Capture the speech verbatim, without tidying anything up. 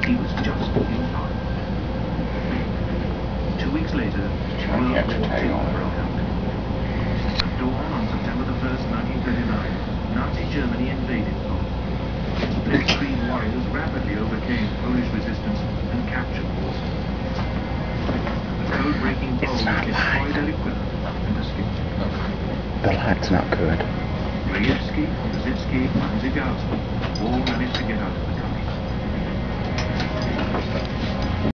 He was just in time. Two weeks later, World War Two broke out. At dawn on September the first, nineteen thirty-nine, Nazi Germany invaded Poland. Blitzkrieg warriors rapidly overcame Polish resistance and captured Warsaw. The code-breaking Poles destroyed their equipment and escaped. The light's not good. Rejewski, Kozycki, and Zygalski all managed to get out of the